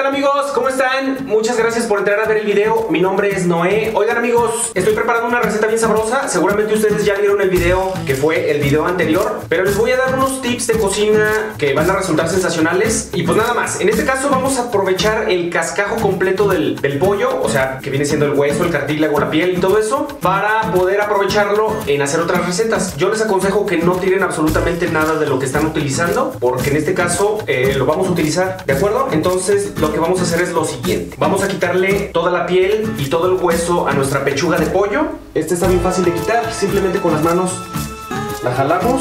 Hola amigos, ¿cómo están? Muchas gracias por entrar a ver el video. Mi nombre es Noé. Oigan amigos, estoy preparando una receta bien sabrosa. Seguramente ustedes ya vieron el video que fue el video anterior, pero les voy a dar unos tips de cocina que van a resultar sensacionales. Y pues nada más, en este caso vamos a aprovechar el cascajo completo del pollo, o sea, que viene siendo el hueso, el cartílago, la piel y todo eso, para poder aprovecharlo en hacer otras recetas. Yo les aconsejo que no tiren absolutamente nada de lo que están utilizando, porque en este caso lo vamos a utilizar, ¿de acuerdo? Entonces lo que vamos a hacer es lo siguiente. Vamos a quitarle toda la piel y todo el hueso a nuestra pechuga de pollo. Este está bien fácil de quitar, simplemente con las manos la jalamos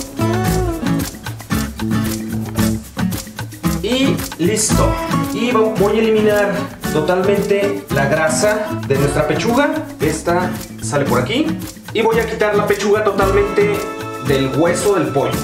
y listo. Y voy a eliminar totalmente la grasa de nuestra pechuga. Esta sale por aquí. Y voy a quitar la pechuga totalmente del hueso del pollo.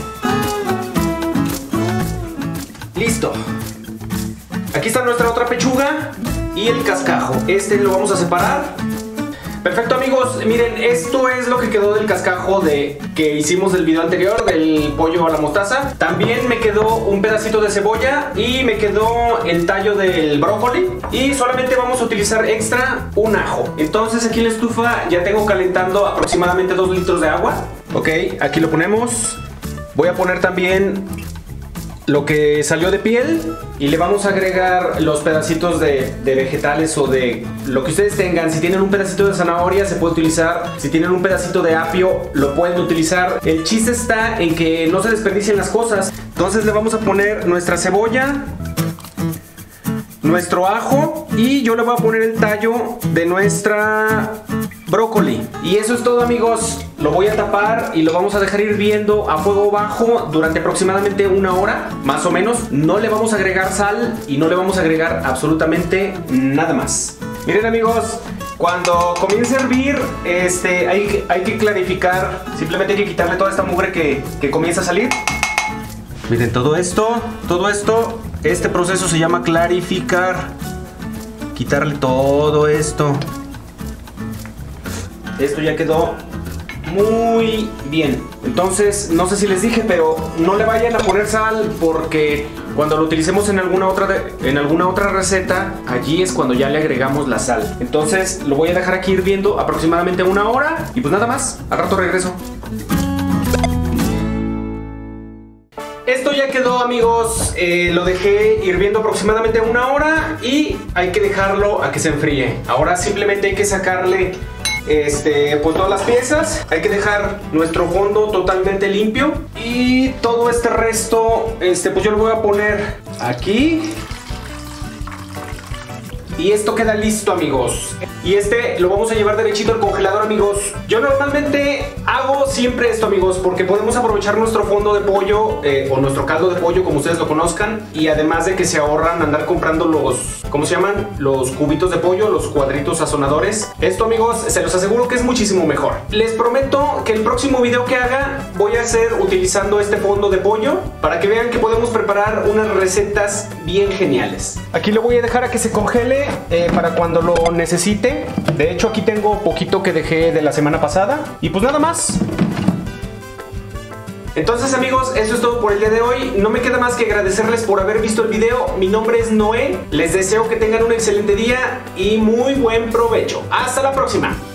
Listo. Aquí está nuestra otra pechuga y el cascajo. Este lo vamos a separar. Perfecto amigos, miren, esto es lo que quedó del cascajo que hicimos del video anterior, del pollo a la mostaza. También me quedó un pedacito de cebolla y me quedó el tallo del brócoli. Y solamente vamos a utilizar extra un ajo. Entonces aquí en la estufa ya tengo calentando aproximadamente 2 litros de agua. Ok, aquí lo ponemos. Voy a poner también lo que salió de piel y le vamos a agregar los pedacitos de vegetales o de lo que ustedes tengan. Si tienen un pedacito de zanahoria se puede utilizar, si tienen un pedacito de apio lo pueden utilizar. El chiste está en que no se desperdicien las cosas. Entonces le vamos a poner nuestra cebolla, nuestro ajo y yo le voy a poner el tallo de nuestra brócoli. Y eso es todo amigos. Lo voy a tapar y lo vamos a dejar hirviendo a fuego bajo durante aproximadamente 1 hora, más o menos. No le vamos a agregar sal y no le vamos a agregar absolutamente nada más. Miren amigos, cuando comience a hervir, hay que clarificar. Simplemente hay que quitarle toda esta mugre que comienza a salir. Miren, todo esto, este proceso se llama clarificar. Quitarle todo esto. Esto ya quedó muy bien. Entonces, no sé si les dije, pero no le vayan a poner sal porque cuando lo utilicemos en alguna otra receta, allí es cuando ya le agregamos la sal. Entonces, lo voy a dejar aquí hirviendo aproximadamente 1 hora y pues nada más, al rato regreso. Esto ya quedó amigos, lo dejé hirviendo aproximadamente 1 hora y hay que dejarlo a que se enfríe. Ahora simplemente hay que sacarle pues todas las piezas. Hay que dejar nuestro fondo totalmente limpio y todo este resto pues yo lo voy a poner aquí. Y esto queda listo amigos. Y lo vamos a llevar derechito al congelador amigos. Yo normalmente hago siempre esto amigos, porque podemos aprovechar nuestro fondo de pollo o nuestro caldo de pollo como ustedes lo conozcan. Y además de que se ahorran andar comprando los, ¿cómo se llaman? Los cubitos de pollo, los cuadritos sazonadores. Esto amigos, se los aseguro que es muchísimo mejor. Les prometo que el próximo video que haga voy a hacer utilizando este fondo de pollo, para que vean que podemos preparar unas recetas bien geniales. Aquí lo voy a dejar a que se congele para cuando lo necesite. De hecho aquí tengo poquito que dejé de la semana pasada. Y pues nada más. Entonces amigos, eso es todo por el día de hoy. No me queda más que agradecerles por haber visto el video. Mi nombre es Noé. Les deseo que tengan un excelente día y muy buen provecho. Hasta la próxima.